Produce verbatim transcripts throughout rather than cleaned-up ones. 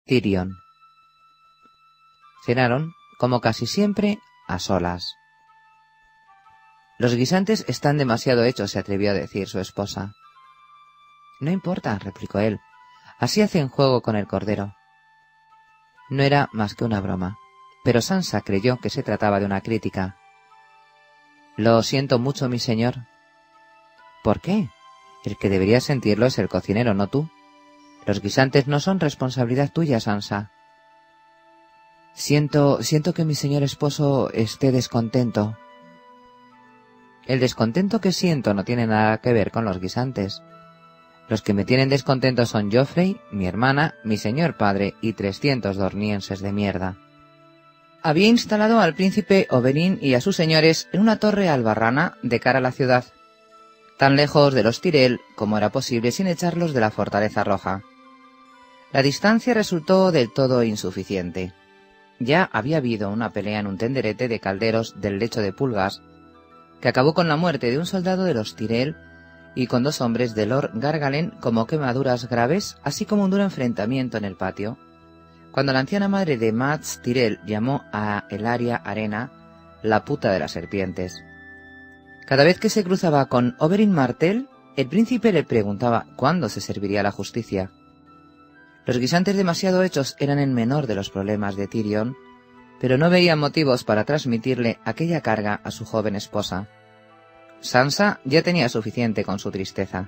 Tyrion. Cenaron, como casi siempre, a solas. Los guisantes están demasiado hechos, se atrevió a decir su esposa. No importa, replicó él. Así hacen juego con el cordero. No era más que una broma, pero Sansa creyó que se trataba de una crítica. Lo siento mucho, mi señor. ¿Por qué? El que debería sentirlo es el cocinero, no tú. Los guisantes no son responsabilidad tuya, Sansa. Siento, siento que mi señor esposo esté descontento. El descontento que siento no tiene nada que ver con los guisantes. Los que me tienen descontento son Joffrey, mi hermana, mi señor padre y trescientos dornienses de mierda. Había instalado al príncipe Oberyn y a sus señores en una torre albarrana de cara a la ciudad, tan lejos de los Tyrell como era posible sin echarlos de la fortaleza roja. La distancia resultó del todo insuficiente. Ya había habido una pelea en un tenderete de calderos del lecho de pulgas, que acabó con la muerte de un soldado de los Tyrell y con dos hombres de Lord Gargalen como quemaduras graves, así como un duro enfrentamiento en el patio, cuando la anciana madre de Mads Tyrell llamó a Ellaria Arena la puta de las serpientes. Cada vez que se cruzaba con Oberyn Martell, el príncipe le preguntaba cuándo se serviría la justicia. Los guisantes demasiado hechos eran el menor de los problemas de Tyrion, pero no veía motivos para transmitirle aquella carga a su joven esposa. Sansa ya tenía suficiente con su tristeza.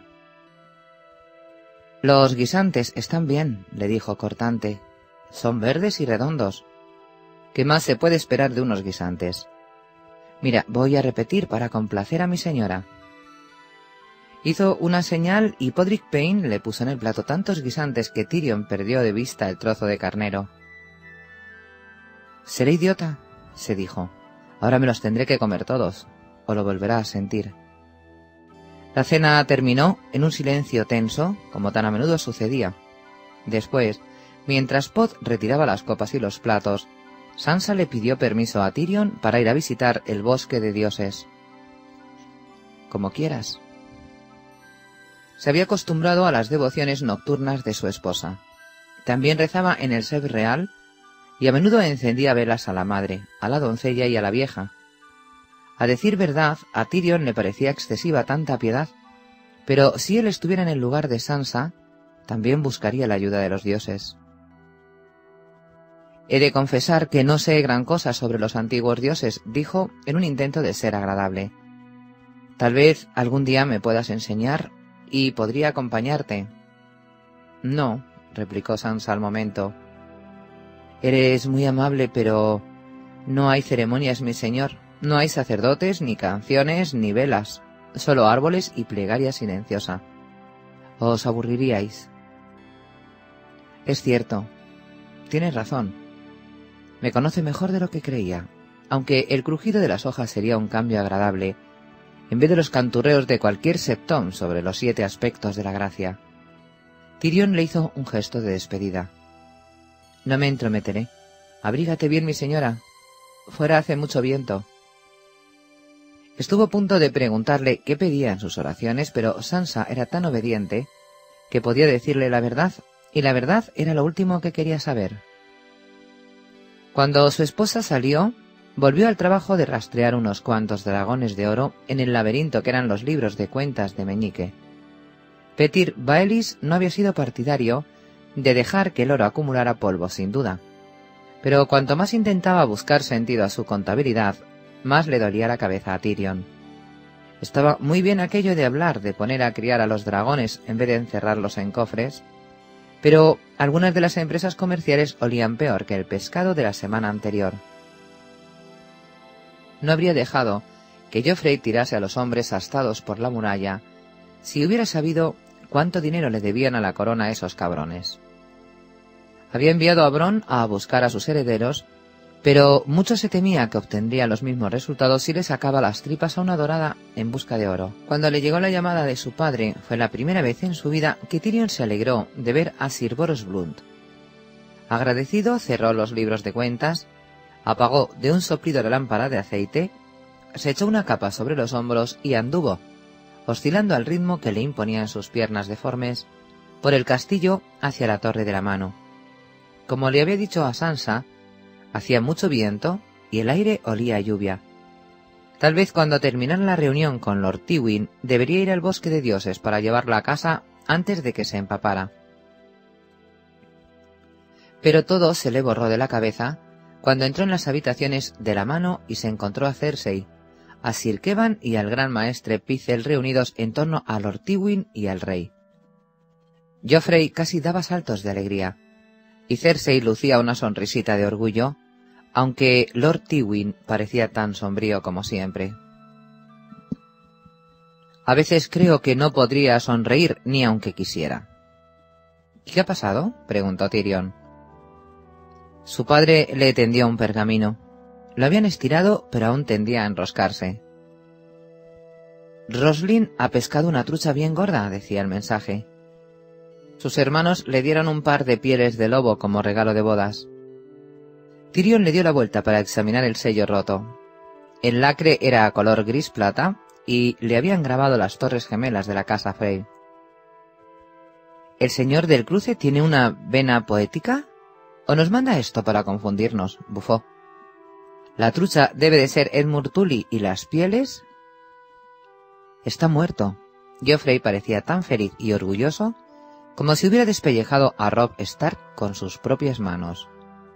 Los guisantes están bien, le dijo cortante. Son verdes y redondos. ¿Qué más se puede esperar de unos guisantes? Mira, voy a repetir para complacer a mi señora. Hizo una señal y Podrick Payne le puso en el plato tantos guisantes que Tyrion perdió de vista el trozo de carnero. «Seré idiota», se dijo. «Ahora me los tendré que comer todos, o lo volverá a sentir». La cena terminó en un silencio tenso, como tan a menudo sucedía. Después, mientras Pod retiraba las copas y los platos, Sansa le pidió permiso a Tyrion para ir a visitar el bosque de dioses. «Como quieras». Se había acostumbrado a las devociones nocturnas de su esposa. También rezaba en el Seb Real y a menudo encendía velas a la madre, a la doncella y a la vieja. A decir verdad, a Tyrion le parecía excesiva tanta piedad, pero si él estuviera en el lugar de Sansa, también buscaría la ayuda de los dioses. «He de confesar que no sé gran cosa sobre los antiguos dioses», dijo en un intento de ser agradable. «Tal vez algún día me puedas enseñar y podría acompañarte». «No», replicó Sansa al momento. «Eres muy amable, pero no hay ceremonias, mi señor. No hay sacerdotes, ni canciones, ni velas. Solo árboles y plegaria silenciosa. Os aburriríais». «Es cierto. Tienes razón. Me conoce mejor de lo que creía, aunque el crujido de las hojas sería un cambio agradable, en vez de los canturreos de cualquier septón sobre los siete aspectos de la gracia». Tyrion le hizo un gesto de despedida. «No me entrometeré. Abrígate bien, mi señora. Fuera hace mucho viento». Estuvo a punto de preguntarle qué pedía en sus oraciones, pero Sansa era tan obediente que podía decirle la verdad, y la verdad era lo último que quería saber. Cuando su esposa salió, volvió al trabajo de rastrear unos cuantos dragones de oro en el laberinto que eran los libros de cuentas de Meñique. Petyr Baelys no había sido partidario de dejar que el oro acumulara polvo, sin duda, pero cuanto más intentaba buscar sentido a su contabilidad, más le dolía la cabeza a Tyrion. Estaba muy bien aquello de hablar de poner a criar a los dragones en vez de encerrarlos en cofres, pero algunas de las empresas comerciales olían peor que el pescado de la semana anterior. No habría dejado que Joffrey tirase a los hombres astados por la muralla si hubiera sabido cuánto dinero le debían a la corona esos cabrones. Había enviado a Bronn a buscar a sus herederos, pero mucho se temía que obtendría los mismos resultados si le sacaba las tripas a una dorada en busca de oro. Cuando le llegó la llamada de su padre, fue la primera vez en su vida que Tyrion se alegró de ver a Sir Boros Blunt. Agradecido, cerró los libros de cuentas, apagó de un soplido la lámpara de aceite, se echó una capa sobre los hombros y anduvo, oscilando al ritmo que le imponían sus piernas deformes, por el castillo hacia la Torre de la Mano. Como le había dicho a Sansa, hacía mucho viento y el aire olía a lluvia. Tal vez cuando terminara la reunión con Lord Tywin debería ir al bosque de dioses para llevarla a casa antes de que se empapara. Pero todo se le borró de la cabeza cuando entró en las habitaciones de la mano y se encontró a Cersei, a Sir Kevan y al gran maestre Pycelle reunidos en torno a Lord Tywin y al rey. Joffrey casi daba saltos de alegría, y Cersei lucía una sonrisita de orgullo, aunque Lord Tywin parecía tan sombrío como siempre. A veces creo que no podría sonreír ni aunque quisiera. ¿Qué ha pasado?, preguntó Tyrion. Su padre le tendió un pergamino. Lo habían estirado, pero aún tendía a enroscarse. Roslin ha pescado una trucha bien gorda, decía el mensaje. Sus hermanos le dieron un par de pieles de lobo como regalo de bodas. Tyrion le dio la vuelta para examinar el sello roto. El lacre era color gris plata y le habían grabado las torres gemelas de la casa Frey. ¿El señor del cruce tiene una vena poética? ¿O nos manda esto para confundirnos?, bufó. La trucha debe de ser Edmure Tully y las pieles... Está muerto. Joffrey parecía tan feliz y orgulloso como si hubiera despellejado a Robb Stark con sus propias manos.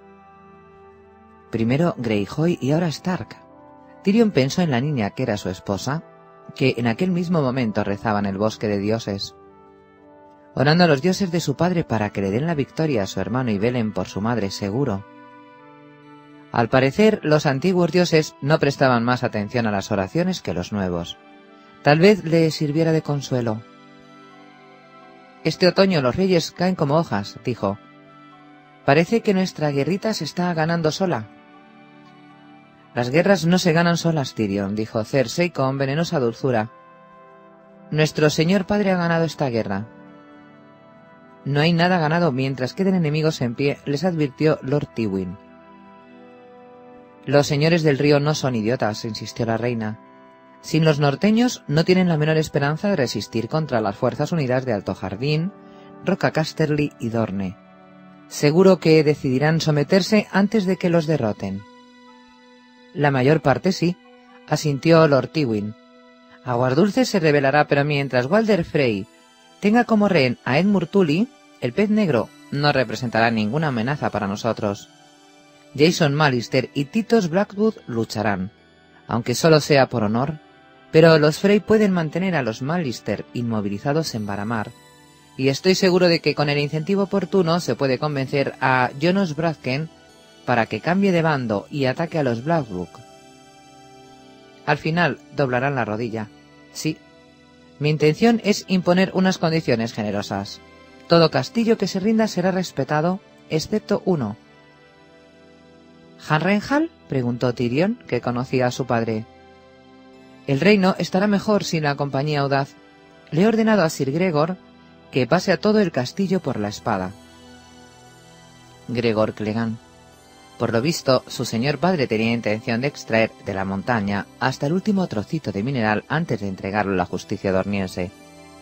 Primero Greyjoy y ahora Stark. Tyrion pensó en la niña que era su esposa, que en aquel mismo momento rezaba en el bosque de dioses, orando a los dioses de su padre para que le den la victoria a su hermano y velen por su madre, seguro. Al parecer, los antiguos dioses no prestaban más atención a las oraciones que los nuevos. Tal vez le sirviera de consuelo. Este otoño los reyes caen como hojas, dijo. Parece que nuestra guerrita se está ganando sola. Las guerras no se ganan solas, Tyrion, dijo Cersei con venenosa dulzura. Nuestro señor padre ha ganado esta guerra. No hay nada ganado mientras queden enemigos en pie, les advirtió Lord Tywin. Los señores del río no son idiotas, insistió la reina. Sin los norteños no tienen la menor esperanza de resistir contra las fuerzas unidas de Alto Jardín, Roca Casterly y Dorne. Seguro que decidirán someterse antes de que los derroten. La mayor parte sí, asintió Lord Tywin. Aguardulce se rebelará, pero mientras Walder Frey tenga como rehén a Edmure Tully, el pez negro no representará ninguna amenaza para nosotros. Jason Mallister y Titos Blackwood lucharán, aunque solo sea por honor, pero los Frey pueden mantener a los Mallister inmovilizados en Varamar, y estoy seguro de que con el incentivo oportuno se puede convencer a Jonas Bradken para que cambie de bando y ataque a los Blackwood. Al final doblarán la rodilla. Sí. Mi intención es imponer unas condiciones generosas. Todo castillo que se rinda será respetado, excepto uno. ¿Harrenhal?, preguntó Tyrion, que conocía a su padre. El reino estará mejor sin la compañía audaz. Le he ordenado a Sir Gregor que pase a todo el castillo por la espada. Gregor Clegane. Por lo visto, su señor padre tenía intención de extraer de la montaña hasta el último trocito de mineral antes de entregarlo a la justicia dorniense.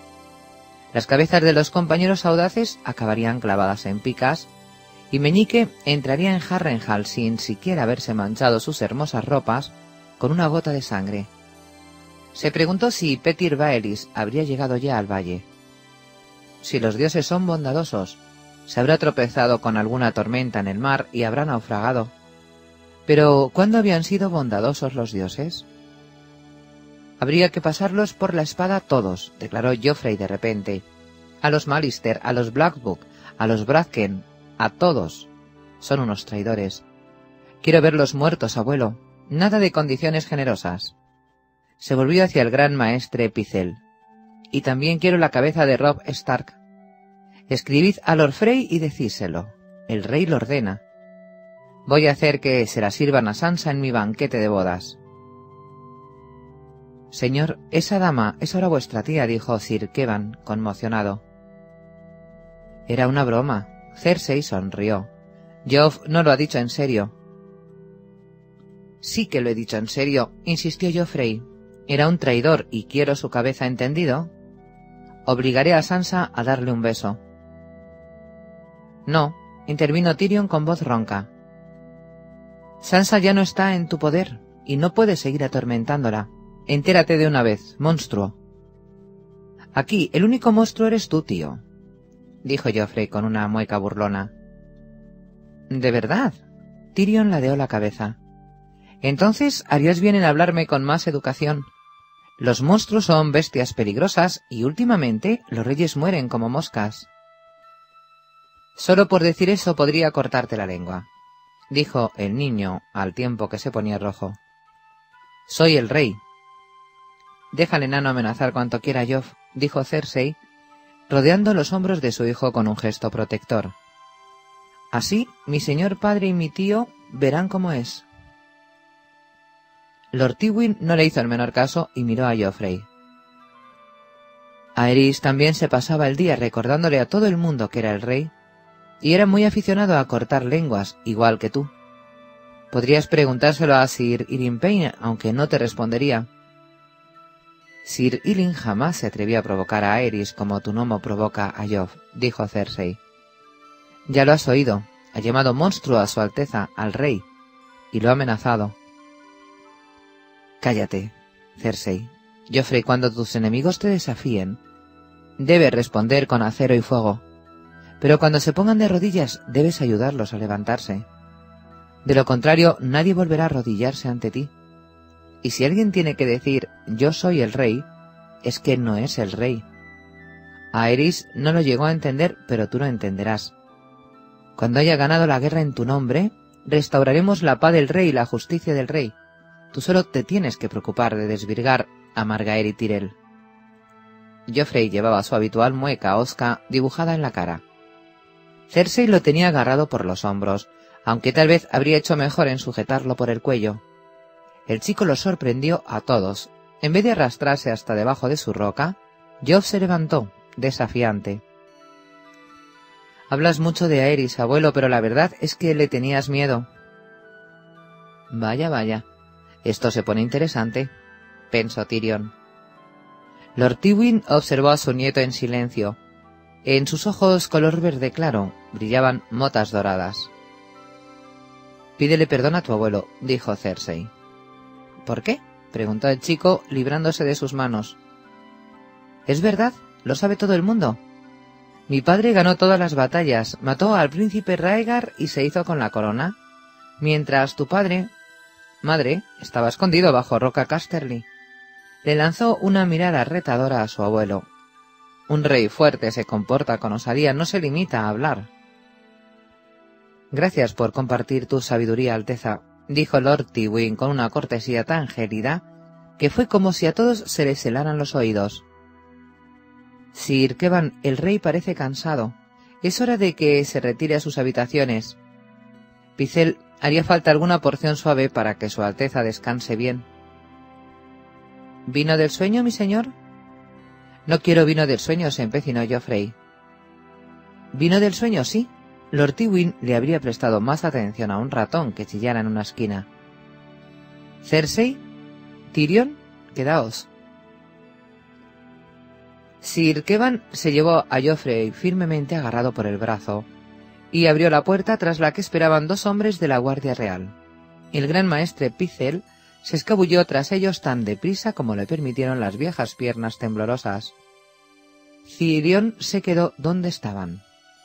Las cabezas de los compañeros audaces acabarían clavadas en picas, y Meñique entraría en Harrenhal sin siquiera haberse manchado sus hermosas ropas con una gota de sangre. Se preguntó si Petyr Baelys habría llegado ya al valle. Si los dioses son bondadosos, se habrá tropezado con alguna tormenta en el mar y habrá naufragado. Pero ¿cuándo habían sido bondadosos los dioses? Habría que pasarlos por la espada todos, declaró Joffrey de repente. A los Mallister, a los Blackwood, a los Bradken, a todos. Son unos traidores. Quiero verlos muertos, abuelo. Nada de condiciones generosas. Se volvió hacia el gran maestre Pycelle. Y también quiero la cabeza de Robb Stark. Escribid a Lord Frey y decíselo. El rey lo ordena. Voy a hacer que se la sirvan a Sansa en mi banquete de bodas. Señor, esa dama es ahora vuestra tía, dijo Sir Kevan, conmocionado. Era una broma. Cersei sonrió. Joff no lo ha dicho en serio. Sí que lo he dicho en serio, insistió Joffrey. Era un traidor y quiero su cabeza, ¿entendido? Obligaré a Sansa a darle un beso. No, intervino Tyrion con voz ronca. Sansa ya no está en tu poder, y no puedes seguir atormentándola. Entérate de una vez, monstruo. Aquí, el único monstruo eres tú, tío, dijo Joffrey con una mueca burlona. ¿De verdad? Tyrion ladeó la cabeza. Entonces harías bien en hablarme con más educación. Los monstruos son bestias peligrosas y últimamente los reyes mueren como moscas. Solo por decir eso podría cortarte la lengua, dijo el niño al tiempo que se ponía rojo. Soy el rey. Deja al enano amenazar cuanto quiera, Joff, dijo Cersei, rodeando los hombros de su hijo con un gesto protector. Así, mi señor padre y mi tío verán cómo es. Lord Tywin no le hizo el menor caso y miró a Joffrey. Aerys también se pasaba el día recordándole a todo el mundo que era el rey, y era muy aficionado a cortar lenguas, igual que tú. Podrías preguntárselo a Sir Ilyn Payne, aunque no te respondería. Sir Ilyn jamás se atrevió a provocar a Aerys como tu gnomo provoca a Joff, dijo Cersei. Ya lo has oído, ha llamado monstruo a su alteza, al rey, y lo ha amenazado. Cállate, Cersei. Joffrey, cuando tus enemigos te desafíen, debes responder con acero y fuego. Pero cuando se pongan de rodillas, debes ayudarlos a levantarse. De lo contrario, nadie volverá a arrodillarse ante ti. Y si alguien tiene que decir, yo soy el rey, es que no es el rey. Aerys no lo llegó a entender, pero tú lo entenderás. Cuando haya ganado la guerra en tu nombre, restauraremos la paz del rey y la justicia del rey. Tú solo te tienes que preocupar de desvirgar a Margaery Tyrell. Joffrey llevaba su habitual mueca hosca dibujada en la cara. Cersei lo tenía agarrado por los hombros, aunque tal vez habría hecho mejor en sujetarlo por el cuello. El chico lo sorprendió a todos. En vez de arrastrarse hasta debajo de su roca, Joff se levantó, desafiante. Hablas mucho de Aerys, abuelo, pero la verdad es que le tenías miedo. Vaya, vaya. Esto se pone interesante, pensó Tyrion. Lord Tywin observó a su nieto en silencio. En sus ojos color verde claro brillaban motas doradas. Pídele perdón a tu abuelo, dijo Cersei. ¿Por qué? Preguntó el chico, librándose de sus manos. Es verdad, lo sabe todo el mundo. Mi padre ganó todas las batallas, mató al príncipe Rhaegar y se hizo con la corona, mientras tu padre, madre, estaba escondido bajo Roca Casterly. Le lanzó una mirada retadora a su abuelo. Un rey fuerte se comporta con osadía, no se limita a hablar. Gracias por compartir tu sabiduría, Alteza, dijo Lord Tywin con una cortesía tan gélida que fue como si a todos se les helaran los oídos. Sir Kevan, el rey parece cansado. Es hora de que se retire a sus habitaciones. Pycelle, haría falta alguna porción suave para que su Alteza descanse bien. ¿Vino del sueño, mi señor? No quiero vino del sueño, se empecinó Joffrey. ¿Vino del sueño, sí? Lord Tywin le habría prestado más atención a un ratón que chillara en una esquina. ¿Cersei? ¿Tyrion? Quedaos. Sir Kevan se llevó a Joffrey firmemente agarrado por el brazo y abrió la puerta tras la que esperaban dos hombres de la Guardia Real. El gran maestre Pycelle se escabulló tras ellos tan deprisa como le permitieron las viejas piernas temblorosas. Tyrion se quedó donde estaban.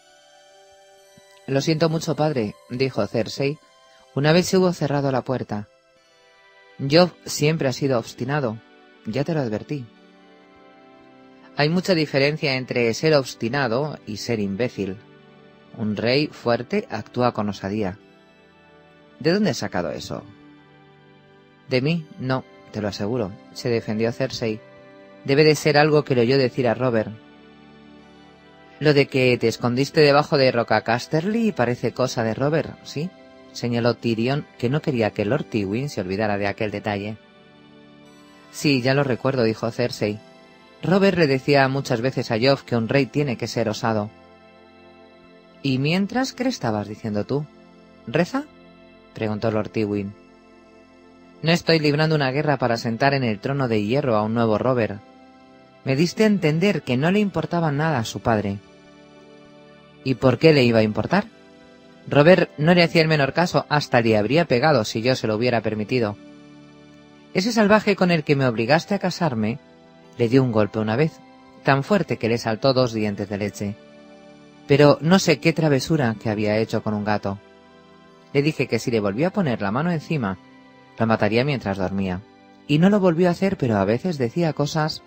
Lo siento mucho, padre, dijo Cersei, una vez se hubo cerrado la puerta. Joff siempre ha sido obstinado, ya te lo advertí. Hay mucha diferencia entre ser obstinado y ser imbécil. Un rey fuerte actúa con osadía. ¿De dónde has sacado eso? De mí, no, te lo aseguro, se defendió Cersei. Debe de ser algo que le oyó decir a Robert. Lo de que te escondiste debajo de Roca Casterly parece cosa de Robert, ¿sí? Señaló Tyrion, que no quería que Lord Tywin se olvidara de aquel detalle. Sí, ya lo recuerdo, dijo Cersei. Robert le decía muchas veces a Joff que un rey tiene que ser osado. ¿Y mientras qué le estabas diciendo tú? ¿Reza? Preguntó Lord Tywin. No estoy librando una guerra para sentar en el trono de hierro a un nuevo Robert. Me diste a entender que no le importaba nada a su padre. ¿Y por qué le iba a importar? Robert no le hacía el menor caso, hasta le habría pegado si yo se lo hubiera permitido. Ese salvaje con el que me obligaste a casarme le dio un golpe una vez, tan fuerte que le saltó dos dientes de leche. Pero no sé qué travesura que había hecho con un gato. Le dije que si le volvió a poner la mano encima, lo mataría mientras dormía. Y no lo volvió a hacer, pero a veces decía cosas...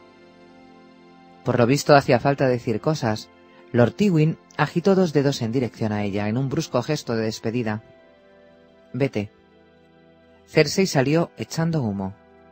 Por lo visto hacía falta decir cosas. Lord Tywin agitó dos dedos en dirección a ella, en un brusco gesto de despedida. «Vete». Cersei salió echando humo.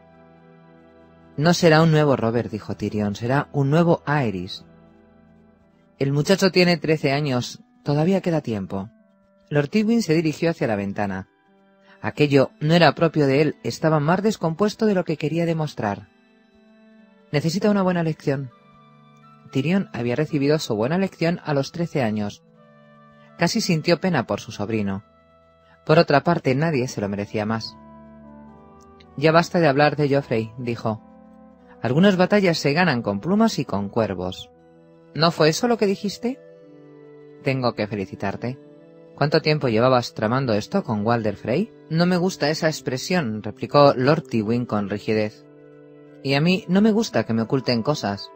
«No será un nuevo Robert», dijo Tyrion, «será un nuevo Aerys». «El muchacho tiene trece años, todavía queda tiempo». Lord Tywin se dirigió hacia la ventana. Aquello no era propio de él, estaba más descompuesto de lo que quería demostrar. «Necesita una buena lección». Tyrion había recibido su buena lección a los trece años. Casi sintió pena por su sobrino. Por otra parte, nadie se lo merecía más. «Ya basta de hablar de Joffrey», dijo. «Algunas batallas se ganan con plumas y con cuervos». «¿No fue eso lo que dijiste?» «Tengo que felicitarte. ¿Cuánto tiempo llevabas tramando esto con Walder Frey?» «No me gusta esa expresión», replicó Lord Tywin con rigidez. «Y a mí no me gusta que me oculten cosas».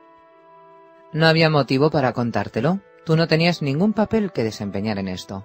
«No había motivo para contártelo. Tú no tenías ningún papel que desempeñar en esto».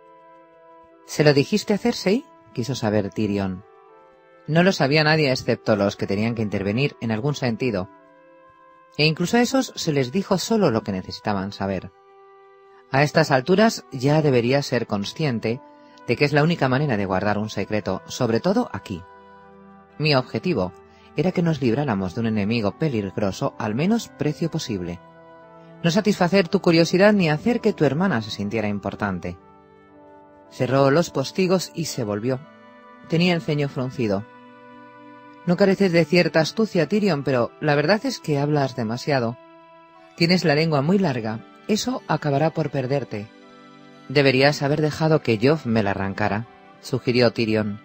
«¿Se lo dijiste a Cersei?», quiso saber Tyrion. No lo sabía nadie excepto los que tenían que intervenir en algún sentido. E incluso a esos se les dijo solo lo que necesitaban saber. A estas alturas ya debería ser consciente de que es la única manera de guardar un secreto, sobre todo aquí. Mi objetivo era que nos libráramos de un enemigo peligroso al menos precio posible. No satisfacer tu curiosidad ni hacer que tu hermana se sintiera importante. Cerró los postigos y se volvió. Tenía el ceño fruncido. «No careces de cierta astucia, Tyrion, pero la verdad es que hablas demasiado. Tienes la lengua muy larga. Eso acabará por perderte». «Deberías haber dejado que Joff me la arrancara», sugirió Tyrion.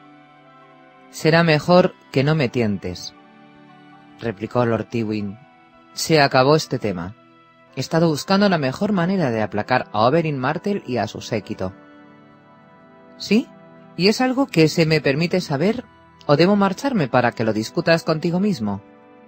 «Será mejor que no me tientes», replicó Lord Tywin. «Se acabó este tema. He estado buscando la mejor manera de aplacar a Oberyn Martell y a su séquito». «¿Sí? ¿Y es algo que se me permite saber, o debo marcharme para que lo discutas contigo mismo?»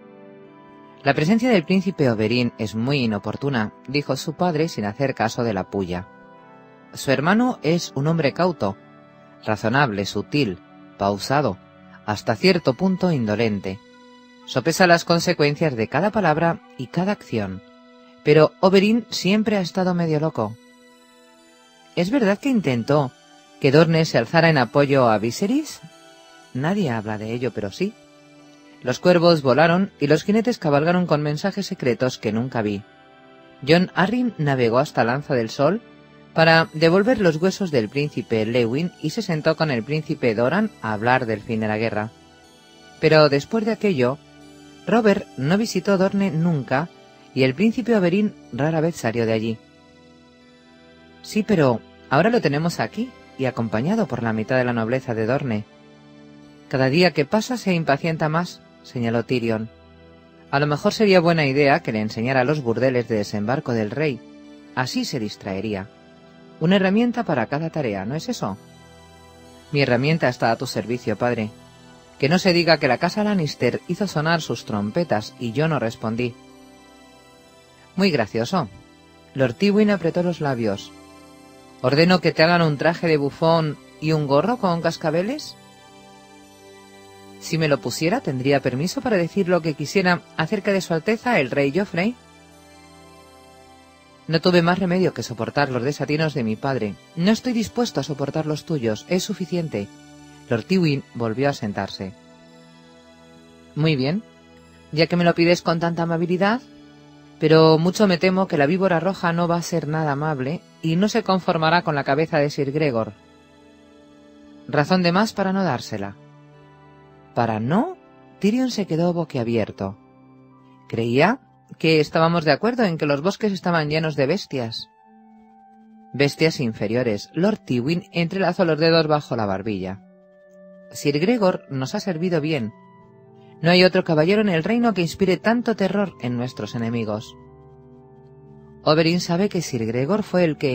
«La presencia del príncipe Oberyn es muy inoportuna», dijo su padre sin hacer caso de la pulla. «Su hermano es un hombre cauto, razonable, sutil, pausado, hasta cierto punto indolente. Sopesa las consecuencias de cada palabra y cada acción. Pero Oberyn siempre ha estado medio loco». «¿Es verdad que intentó que Dorne se alzara en apoyo a Viserys?» «Nadie habla de ello, pero sí. Los cuervos volaron y los jinetes cabalgaron con mensajes secretos que nunca vi. Jon Arryn navegó hasta Lanza del Sol para devolver los huesos del príncipe Lewin y se sentó con el príncipe Doran a hablar del fin de la guerra. Pero después de aquello, Robert no visitó Dorne nunca y el príncipe Oberyn rara vez salió de allí». «Sí, pero ahora lo tenemos aquí y acompañado por la mitad de la nobleza de Dorne. Cada día que pasa se impacienta más», señaló Tyrion. «A lo mejor sería buena idea que le enseñara los burdeles de desembarco del rey. Así se distraería. Una herramienta para cada tarea, ¿no es eso?» «Mi herramienta está a tu servicio, padre. Que no se diga que la casa Lannister hizo sonar sus trompetas y yo no respondí». «Muy gracioso». Lord Tywin apretó los labios. «¿Ordeno que te hagan un traje de bufón y un gorro con cascabeles?» «Si me lo pusiera, ¿tendría permiso para decir lo que quisiera acerca de su Alteza el rey Joffrey?» «No tuve más remedio que soportar los desatinos de mi padre. No estoy dispuesto a soportar los tuyos. Es suficiente». Lord Tywin volvió a sentarse. «Muy bien, ya que me lo pides con tanta amabilidad, pero mucho me temo que la víbora roja no va a ser nada amable y no se conformará con la cabeza de Sir Gregor. Razón de más para no dársela». ¿Para no? Tyrion se quedó boquiabierto. Creía que estábamos de acuerdo en que los bosques estaban llenos de bestias. Bestias inferiores. Lord Tywin entrelazó los dedos bajo la barbilla. Sir Gregor nos ha servido bien. No hay otro caballero en el reino que inspire tanto terror en nuestros enemigos. Oberyn sabe que Sir Gregor fue el que,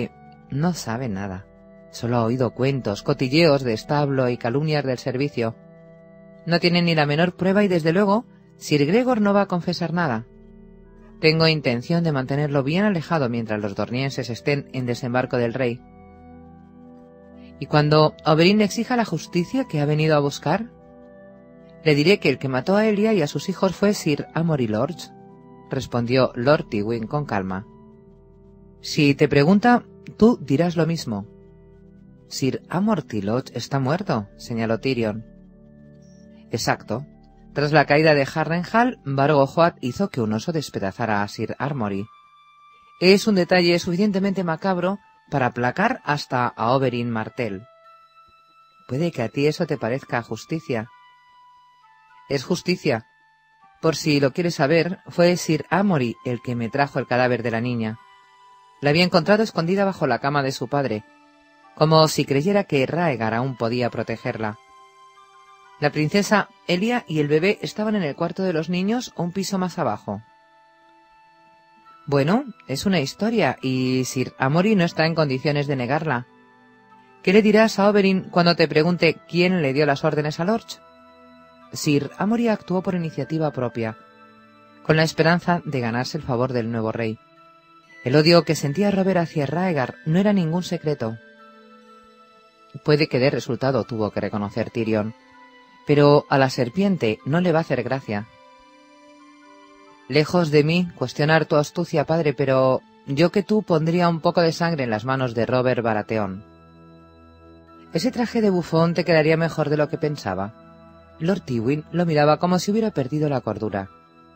no sabe nada. Solo ha oído cuentos, cotilleos de establo y calumnias del servicio. No tiene ni la menor prueba y, desde luego, Sir Gregor no va a confesar nada. Tengo intención de mantenerlo bien alejado mientras los dornienses estén en desembarco del rey. Y cuando Oberyn exija la justicia que ha venido a buscar, le diré que el que mató a Elia y a sus hijos fue Sir Amory Lodge, respondió Lord Tywin con calma. Si te pregunta, tú dirás lo mismo. Sir Amory Lodge está muerto, señaló Tyrion. Exacto. Tras la caída de Harrenhal, Vargo-Hoat hizo que un oso despedazara a Sir Amory. Es un detalle suficientemente macabro para aplacar hasta a Oberyn Martell. Puede que a ti eso te parezca justicia. Es justicia. Por si lo quieres saber, fue Sir Amory el que me trajo el cadáver de la niña. La había encontrado escondida bajo la cama de su padre, como si creyera que Raegar aún podía protegerla. La princesa Elia y el bebé estaban en el cuarto de los niños o un piso más abajo. Bueno, es una historia y Sir Amory no está en condiciones de negarla. ¿Qué le dirás a Oberyn cuando te pregunte quién le dio las órdenes a Lorch? Sir Amory actuó por iniciativa propia, con la esperanza de ganarse el favor del nuevo rey. El odio que sentía Robert hacia Raegar no era ningún secreto. Puede que dé resultado, tuvo que reconocer Tyrion, pero a la serpiente no le va a hacer gracia. Lejos de mí cuestionar tu astucia, padre, pero yo que tú pondría un poco de sangre en las manos de Robert Baratheon. Ese traje de bufón te quedaría mejor de lo que pensaba. Lord Tywin lo miraba como si hubiera perdido la cordura.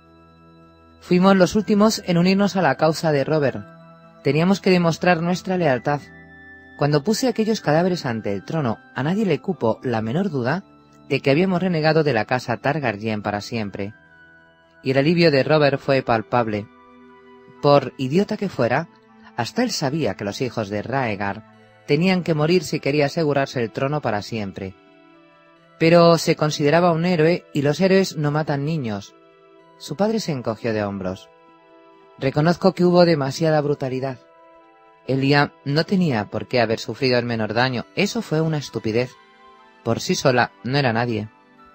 Fuimos los últimos en unirnos a la causa de Robert. Teníamos que demostrar nuestra lealtad. Cuando puse aquellos cadáveres ante el trono, a nadie le cupo la menor duda de que habíamos renegado de la casa Targaryen para siempre. Y el alivio de Robert fue palpable. Por idiota que fuera, hasta él sabía que los hijos de Raegar tenían que morir si quería asegurarse el trono para siempre. Pero se consideraba un héroe y los héroes no matan niños. Su padre se encogió de hombros. Reconozco que hubo demasiada brutalidad. Elia no tenía por qué haber sufrido el menor daño. Eso fue una estupidez. Por sí sola no era nadie.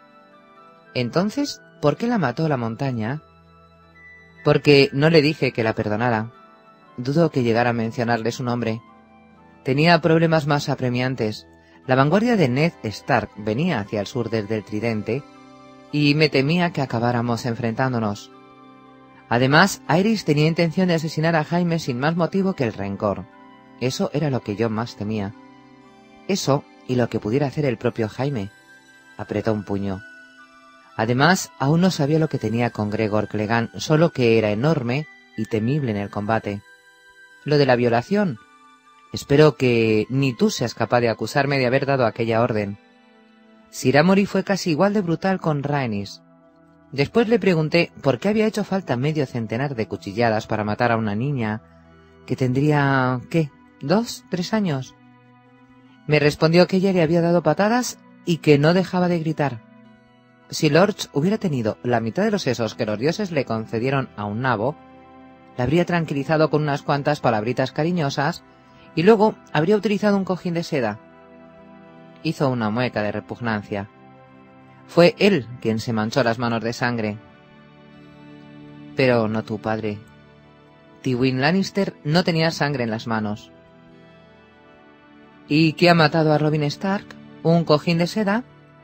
Entonces, ¿por qué la mató la montaña? Porque no le dije que la perdonara. Dudo que llegara a mencionarle su nombre. Tenía problemas más apremiantes. La vanguardia de Ned Stark venía hacia el sur desde el Tridente, y me temía que acabáramos enfrentándonos. Además, Aerys tenía intención de asesinar a Jaime sin más motivo que el rencor. Eso era lo que yo más temía. Eso y lo que pudiera hacer el propio Jaime. Apretó un puño. Además, aún no sabía lo que tenía con Gregor Clegane, solo que era enorme y temible en el combate. Lo de la violación. Espero que ni tú seas capaz de acusarme de haber dado aquella orden. Sir Amory fue casi igual de brutal con Rhaenys. Después le pregunté por qué había hecho falta medio centenar de cuchilladas para matar a una niña que tendría, ¿qué?, dos, tres años. Me respondió que ella le había dado patadas y que no dejaba de gritar. Si Lorch hubiera tenido la mitad de los sesos que los dioses le concedieron a un nabo, la habría tranquilizado con unas cuantas palabritas cariñosas y luego habría utilizado un cojín de seda. Hizo una mueca de repugnancia. Fue él quien se manchó las manos de sangre. Pero no tu padre. Tywin Lannister no tenía sangre en las manos. ¿Y qué ha matado a Robin Stark? ¿Un cojín de seda?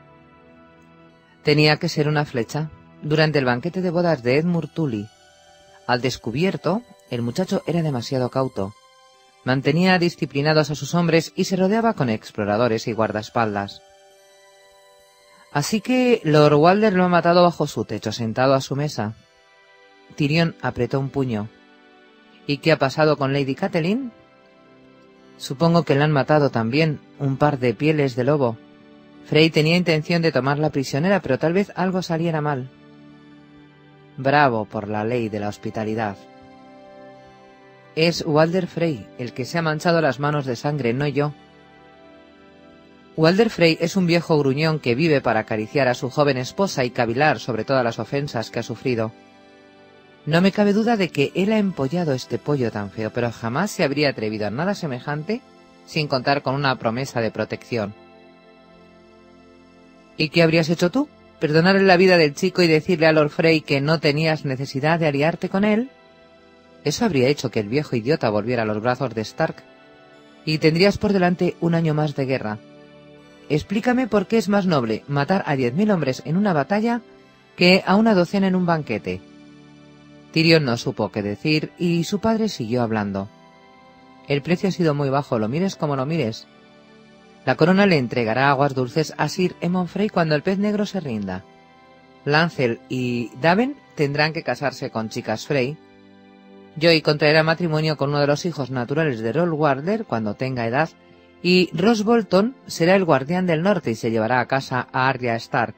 Tenía que ser una flecha. Durante el banquete de bodas de Edmure Tully, al descubierto, el muchacho era demasiado cauto. Mantenía disciplinados a sus hombres y se rodeaba con exploradores y guardaespaldas. Así que Lord Walder lo ha matado bajo su techo, sentado a su mesa. Tyrion apretó un puño. ¿Y qué ha pasado con Lady Catelyn? Supongo que la han matado también, un par de pieles de lobo. Frey tenía intención de tomarla prisionera, pero tal vez algo saliera mal. Bravo por la ley de la hospitalidad. Es Walder Frey el que se ha manchado las manos de sangre, no yo. Walder Frey es un viejo gruñón que vive para acariciar a su joven esposa y cavilar sobre todas las ofensas que ha sufrido. No me cabe duda de que él ha empollado este pollo tan feo, pero jamás se habría atrevido a nada semejante sin contar con una promesa de protección. ¿Y qué habrías hecho tú? ¿Perdonarle la vida del chico y decirle a Lord Frey que no tenías necesidad de aliarte con él? Eso habría hecho que el viejo idiota volviera a los brazos de Stark, y tendrías por delante un año más de guerra. Explícame por qué es más noble matar a diez mil hombres en una batalla que a una docena en un banquete. Tyrion no supo qué decir y su padre siguió hablando. El precio ha sido muy bajo, lo mires como lo mires. La corona le entregará aguas dulces a Sir Aemon Frey cuando el pez negro se rinda. Lancel y Daven tendrán que casarse con chicas Frey. Joy contraerá matrimonio con uno de los hijos naturales de Rolf Warder cuando tenga edad, y Ross Bolton será el guardián del norte y se llevará a casa a Arya Stark.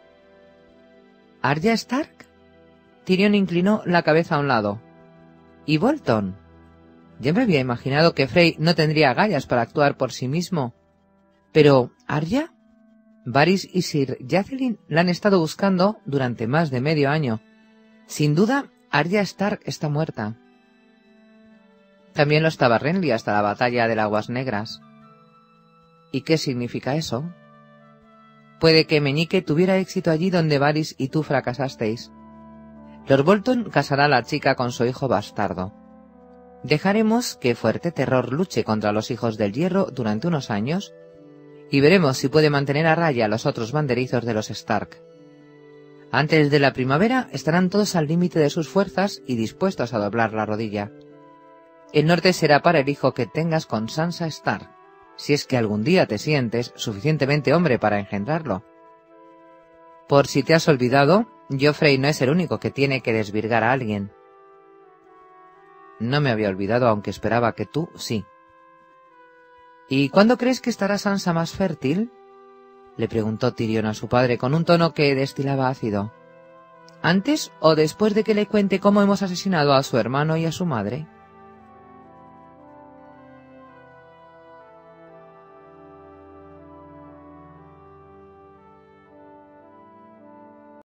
¿Arya Stark? Tyrion inclinó la cabeza a un lado. ¿Y Bolton? Yo me había imaginado que Frey no tendría agallas para actuar por sí mismo. Pero, ¿Arya? Varys y Sir Jacelyn la han estado buscando durante más de medio año. Sin duda, Arya Stark está muerta. También lo estaba Renly hasta la batalla de Aguas Negras. ¿Y qué significa eso? Puede que Meñique tuviera éxito allí donde Varys y tú fracasasteis. Lord Bolton casará a la chica con su hijo bastardo. Dejaremos que Fuerte Terror luche contra los hijos del hierro durante unos años y veremos si puede mantener a raya a los otros banderizos de los Stark. Antes de la primavera estarán todos al límite de sus fuerzas y dispuestos a doblar la rodilla. El norte será para el hijo que tengas con Sansa Stark, si es que algún día te sientes suficientemente hombre para engendrarlo. Por si te has olvidado, Joffrey no es el único que tiene que desvirgar a alguien. No me había olvidado, aunque esperaba que tú sí. ¿Y cuándo crees que estará Sansa más fértil? Le preguntó Tyrion a su padre con un tono que destilaba ácido. ¿Antes o después de que le cuente cómo hemos asesinado a su hermano y a su madre?